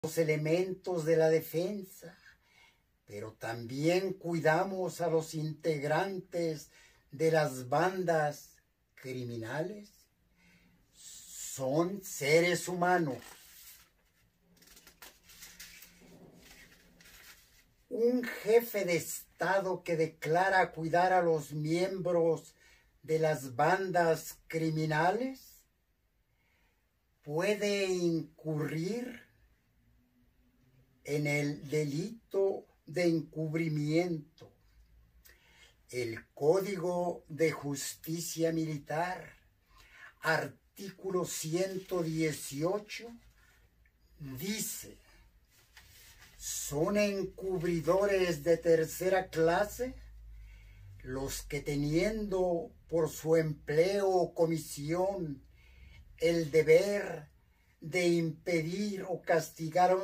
los elementos de la defensa, pero también cuidamos a los integrantes de las bandas criminales. Son seres humanos. Un jefe de Estado que declara cuidar a los miembros de las bandas criminales puede incurrir en el delito de encubrimiento. El Código de Justicia Militar, artículo 118, dice: son encubridores de tercera clase los que, teniendo por su empleo o comisión el deber de impedir o castigar